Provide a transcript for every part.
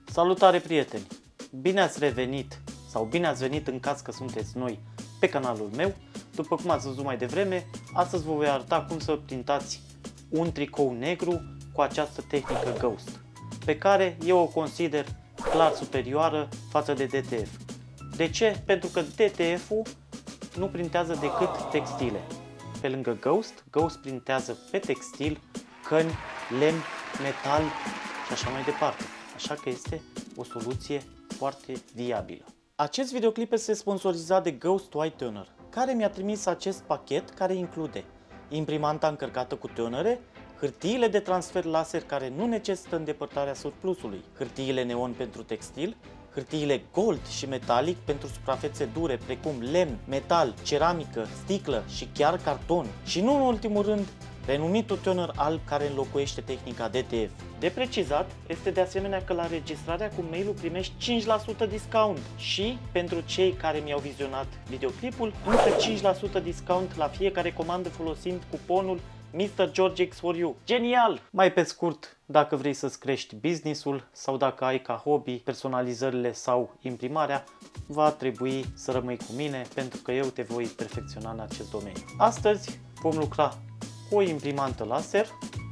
Salutare prieteni! Bine ați revenit sau bine ați venit în caz că sunteți noi pe canalul meu. După cum ați văzut mai devreme, astăzi vă voi arăta cum să printați un tricou negru cu această tehnică Ghost, pe care eu o consider clar superioară față de DTF. De ce? Pentru că DTF-ul nu printează decât textile. Pe lângă Ghost printează pe textil, căni, lemn, metal și așa mai departe. Așa că este o soluție foarte viabilă. Acest videoclip este sponsorizat de Ghost White Toner, care mi-a trimis acest pachet care include imprimanta încărcată cu tonere, hârtiile de transfer laser care nu necesită îndepărtarea surplusului, hârtiile neon pentru textil, hârtiile gold și metalic pentru suprafețe dure precum lemn, metal, ceramică, sticlă și chiar carton și nu în ultimul rând renumitul toner alb care înlocuiește tehnica DTF. De precizat este de asemenea că la registrarea cu mail-ul primești 5% discount și pentru cei care mi-au vizionat videoclipul încă 5% discount la fiecare comandă folosind cuponul Mr. George X for You. Genial! Mai pe scurt, dacă vrei să-ți crești business-ul sau dacă ai ca hobby personalizările sau imprimarea, va trebui să rămâi cu mine pentru că eu te voi perfecționa în acest domeniu. Astăzi vom lucra cu o imprimantă laser,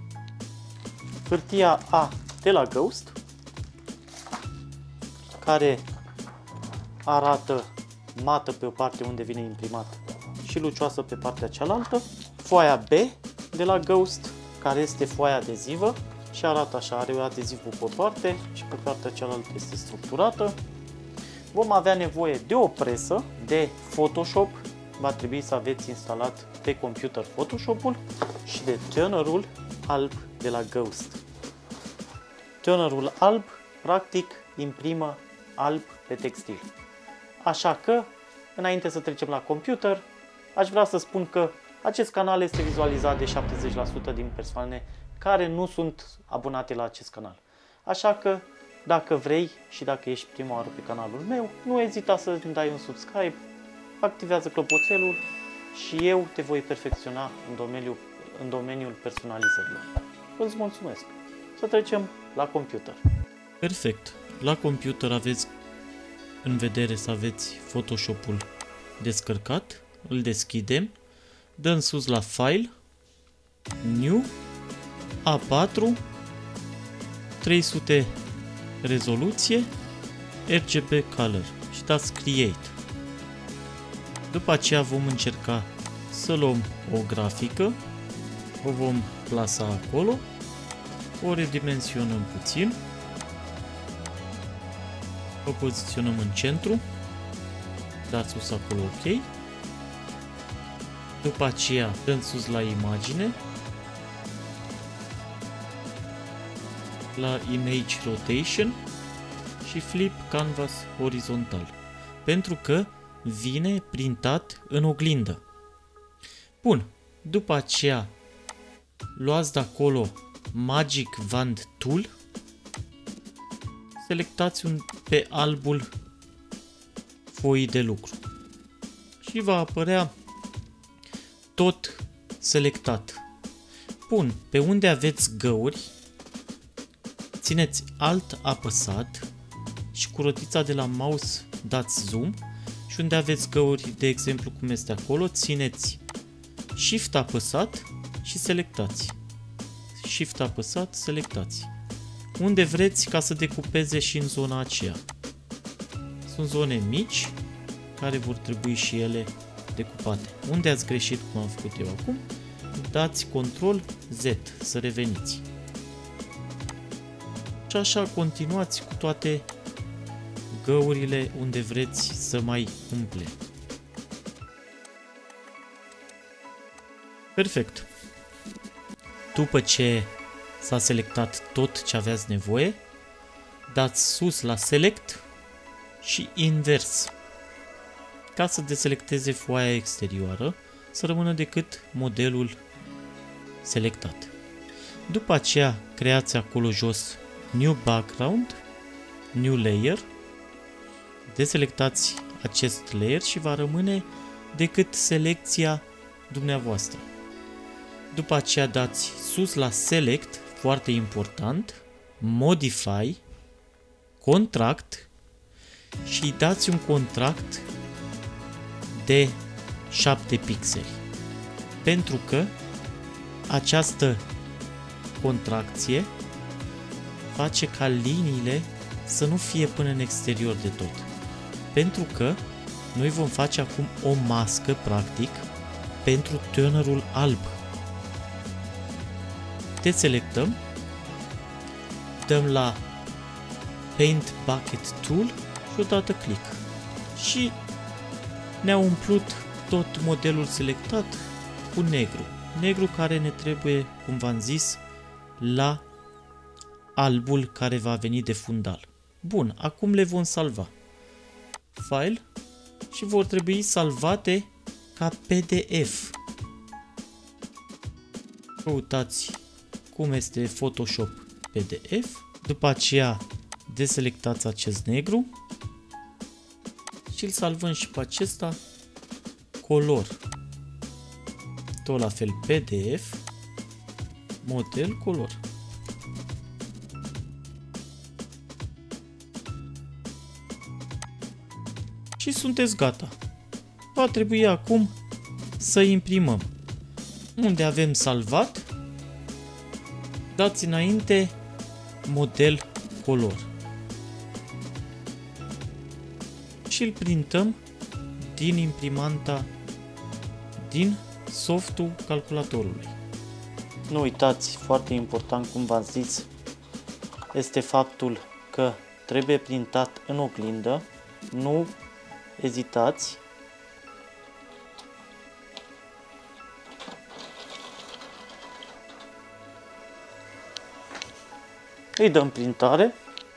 hârtia A de la Ghost, care arată mată pe o parte unde vine imprimat și lucioasă pe partea cealaltă, foaia B de la Ghost, care este foaia adezivă și arată așa, are adezivul pe o parte și pe partea cealaltă este structurată. Vom avea nevoie de o presă, de Photoshop, va trebui să aveți instalat pe computer Photoshop-ul și de tonerul alb de la Ghost. Tonerul alb practic imprimă alb pe textil. Așa că, înainte să trecem la computer, aș vrea să spun că acest canal este vizualizat de 70% din persoane care nu sunt abonate la acest canal. Așa că, dacă vrei și dacă ești prima oară pe canalul meu, nu ezita să îmi dai un subscribe, activează clopoțelul și eu te voi perfecționa în domeniul personalizărilor. Îți mulțumesc! Să trecem la computer. Perfect! La computer aveți în vedere să aveți Photoshop-ul descărcat. Îl deschidem. Dăm sus la File, New, A4, 300 rezoluție, RGB Color și dați Create. După aceea vom încerca să luăm o grafică, o vom plasa acolo, o redimensionăm puțin, o poziționăm în centru, dați sus acolo OK. După aceea dăm sus la imagine, la Image Rotation și Flip Canvas Horizontal, pentru că vine printat în oglindă. Bun, după aceea luați de acolo Magic Wand Tool, selectați pe albul foii de lucru și va apărea tot selectat. Bun, pe unde aveți găuri, țineți Alt apăsat și cu rotița de la mouse dați zoom și unde aveți găuri, de exemplu cum este acolo, țineți Shift apăsat și selectați. Shift apăsat, selectați. Unde vreți ca să decupeze și în zona aceea. Sunt zone mici care vor trebui și ele decupate. Unde ați greșit cum am făcut eu acum, dați Ctrl Z să reveniți. Și așa continuați cu toate găurile unde vreți să mai umple. Perfect. După ce s-a selectat tot ce aveați nevoie, dați sus la Select și invers, ca să deselecteze foaia exterioară, să rămână decât modelul selectat. După aceea creați acolo jos New Background, New Layer, deselectați acest layer și va rămâne decât selecția dumneavoastră. După aceea dați sus la Select, foarte important, Modify, contract și îi dați un contract de 7 pixeli. Pentru că această contracție face ca liniile să nu fie până în exterior de tot. Pentru că noi vom face acum o mască, practic, pentru tonerul alb. Deselectăm, dăm la Paint Bucket Tool și odată click. Și ne-a umplut tot modelul selectat cu negru. Negru care ne trebuie, cum v-am zis, la albul care va veni de fundal. Bun, acum le vom salva. File și vor trebui salvate ca PDF. Căutați cum este Photoshop PDF. După aceea deselectați acest negru și îl salvăm și pe acesta color. Tot la fel PDF, model, color. Și sunteți gata. Va trebui acum să imprimăm. Unde avem salvat, dați înainte model color. Și îl printăm din imprimanta, din softul calculatorului. Nu uitați, foarte important, cum v-am zis, este faptul că trebuie printat în oglindă. Nu ezitați. Îi dăm printare.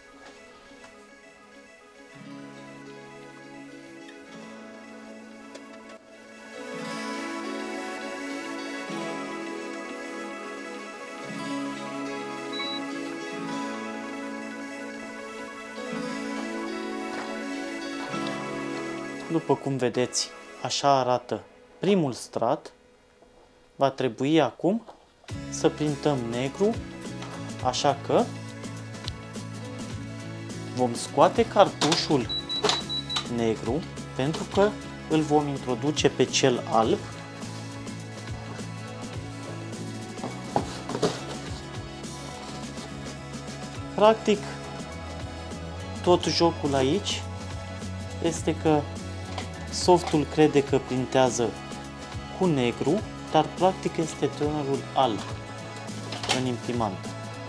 După cum vedeți, așa arată primul strat. Va trebui acum să printăm negru, așa că vom scoate cartușul negru pentru că îl vom introduce pe cel alb. Practic, tot jocul aici este că softul crede că printează cu negru, dar practic este tonerul alb în imprimantă.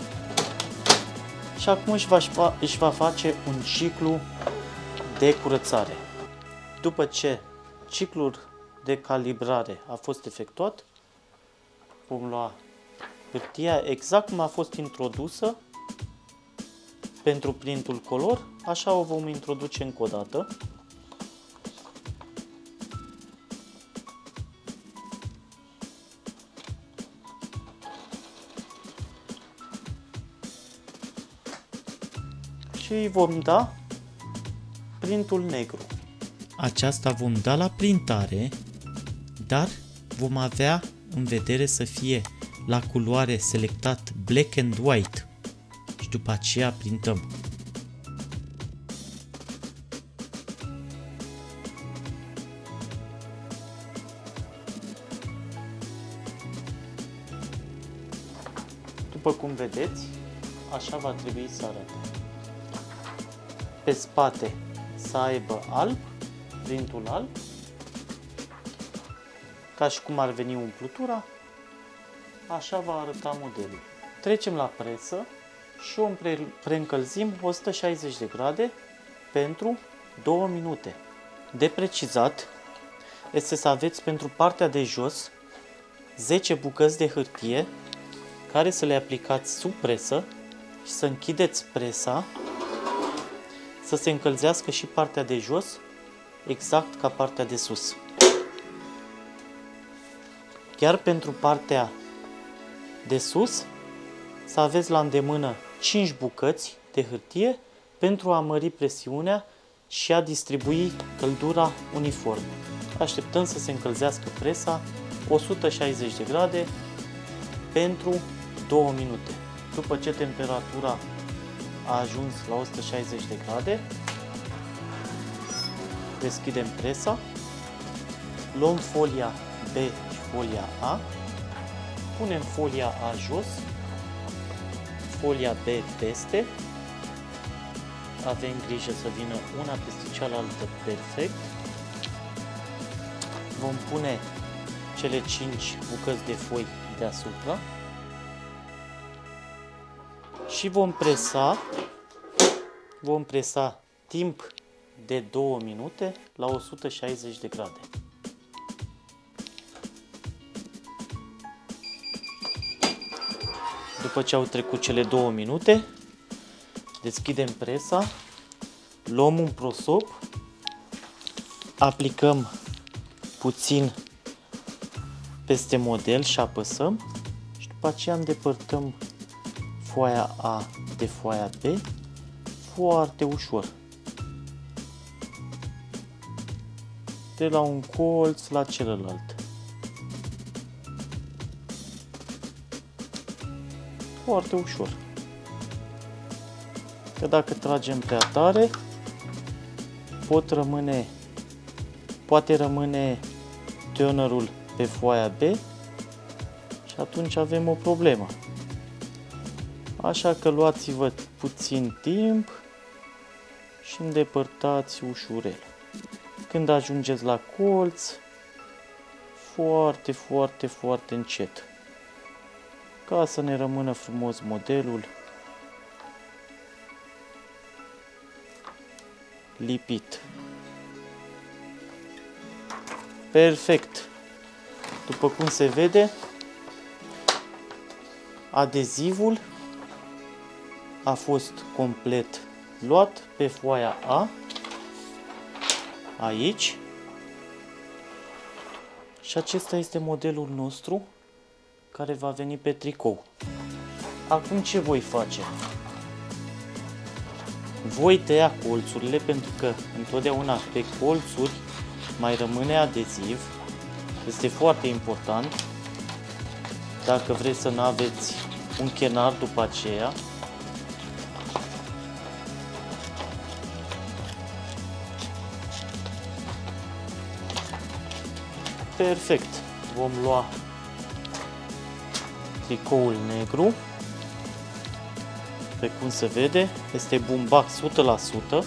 Și acum își va face un ciclu de curățare. După ce ciclul de calibrare a fost efectuat, vom lua hârtia exact cum a fost introdusă pentru printul color, așa o vom introduce încă o dată. Și îi vom da printul negru. Aceasta vom da la printare, dar vom avea în vedere să fie la culoare selectat black and white și după aceea printăm. După cum vedeți, așa va trebui să arate. Pe spate să aibă alb, printul alb, ca și cum ar veni umplutura, așa va arăta modelul. Trecem la presă și o preîncălzim 160 de grade pentru 2 minute. De precizat este să aveți pentru partea de jos 10 bucăți de hârtie care să le aplicați sub presă și să închideți presa să se încălzească și partea de jos, exact ca partea de sus. Chiar pentru partea de sus, să aveți la îndemână 5 bucăți de hârtie pentru a mări presiunea și a distribui căldura uniform. Așteptăm să se încălzească presa 160 de grade pentru 2 minute. După ce temperatura a ajuns la 160 de grade. Deschidem presa. Luăm folia B și folia A. Punem folia A jos, folia B peste. Avem grijă să vină una peste cealaltă perfect. Vom pune cele 5 bucăți de foi deasupra și vom presa timp de 2 minute la 160 de grade. După ce au trecut cele 2 minute, deschidem presa, luăm un prosop, aplicăm puțin peste model și apăsăm și după aceea îndepărtăm foaia A de foaia B foarte ușor. De la un colț la celălalt. Foarte ușor. Că dacă tragem prea tare, poate rămâne tonerul pe foaia B și atunci avem o problemă. Așa că luați-vă puțin timp și îndepărtați ușurel. Când ajungeți la colț, foarte, foarte, foarte încet. Ca să ne rămână frumos modelul lipit. Perfect! După cum se vede, adezivul a fost complet luat pe foaia A, aici, și acesta este modelul nostru care va veni pe tricou. Acum ce voi face? Voi tăia colțurile pentru că întotdeauna pe colțuri mai rămâne adeziv. Este foarte important dacă vreți să nu aveți un chenar după aceea. Perfect. Vom lua tricoul negru. Pe cum se vede, este bumbac 100%.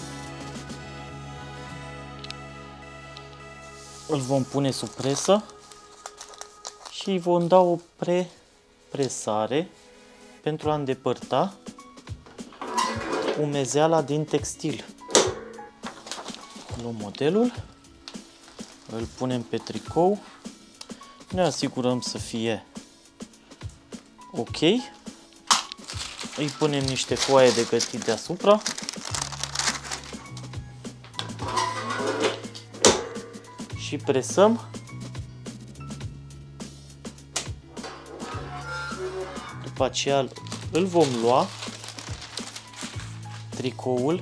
Îl vom pune sub presă și îi vom da o prepresare pentru a îndepărta umezeala din textil. Luăm modelul, îl punem pe tricou, ne asigurăm să fie ok. Îi punem niște foaie de gătit deasupra. Și presăm. După aceea îl vom lua, tricoul,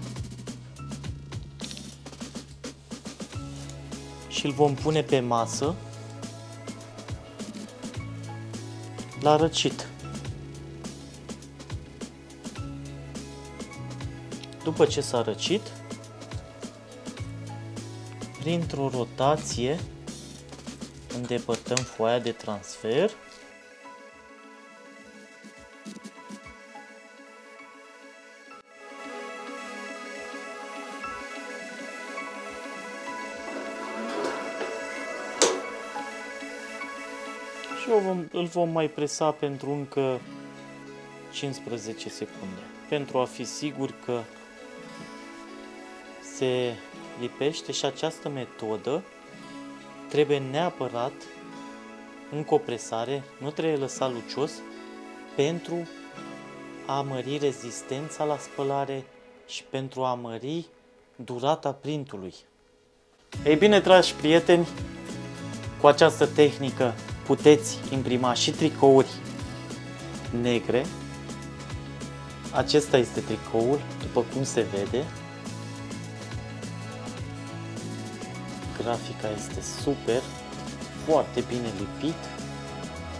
și îl vom pune pe masă la răcit. După ce s-a răcit, printr-o rotație îndepărtăm foaia de transfer . Și îl vom mai presa pentru încă 15 secunde, pentru a fi sigur că se lipește. Și această metodă trebuie neapărat încă o presare, nu trebuie lăsat lucios, pentru a mări rezistența la spălare și pentru a mări durata printului. Ei bine, dragi prieteni, cu această tehnică puteți imprima și tricouri negre. Acesta este tricoul, după cum se vede. Grafica este super, foarte bine lipit.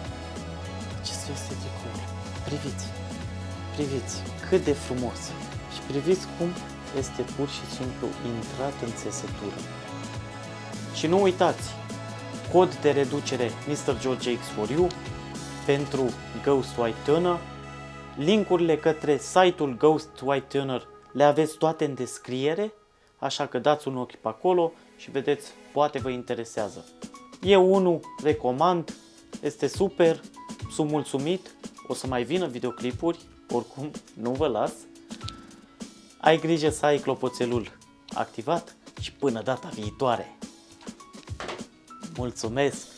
Acesta este tricoul. Priviți, priviți cât de frumos Și priviți cum este pur și simplu intrat în țesătură. Și nu uitați, cod de reducere Mr. George X for You pentru Ghost White Toner. Linkurile către site-ul Ghost White Toner le aveți toate în descriere, așa că dați un ochi pe acolo și vedeți, poate vă interesează. Eu unul recomand, este super, sunt mulțumit, o să mai vină videoclipuri, oricum nu vă las. Ai grijă să ai clopoțelul activat și până data viitoare. Mulțumesc!